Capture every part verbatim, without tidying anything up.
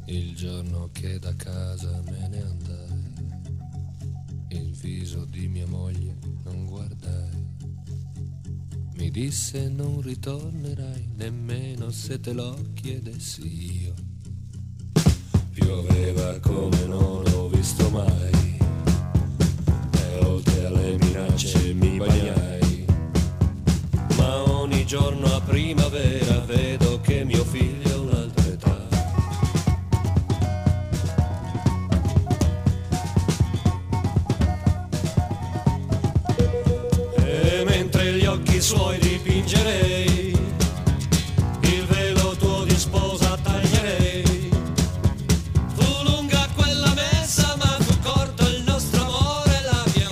Il giorno che da casa me ne andai, il viso di mia moglie non guardai. Mi disse non ritornerai nemmeno se te lo chiedessi io. Pioveva come non ho visto mai e oltre alle minacce mi bagnai. Ma ogni giorno a primavera vedo che mio figlio ha un'altra età. E mentre gli occhi suoi dipingerei, il velo tuo di sposa taglierei. Fu lunga quella messa ma fu corto il nostro amore, la mia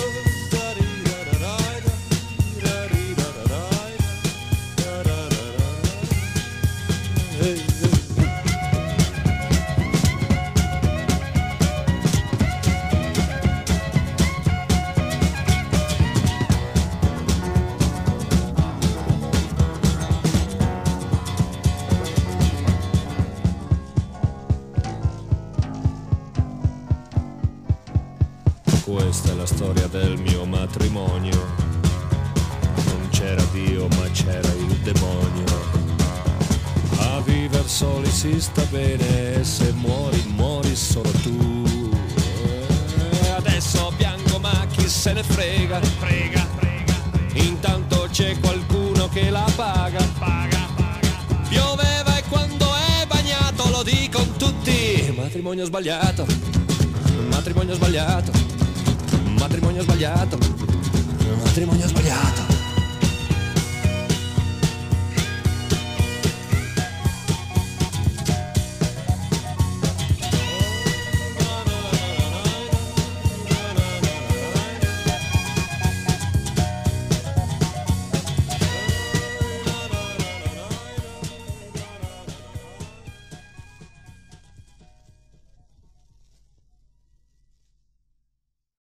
Questa è la storia del mio matrimonio. Non c'era Dio ma c'era il demonio. A viver soli si sta bene e se muori muori solo tu. E adesso bianco ma chi se ne frega, frega, frega. Intanto c'è qualcuno che la paga, paga, paga. Pioveva e quando è bagnato lo dicono tutti. Matrimonio sbagliato, matrimonio sbagliato, matrimonio sbagliato, matrimonio sbagliato.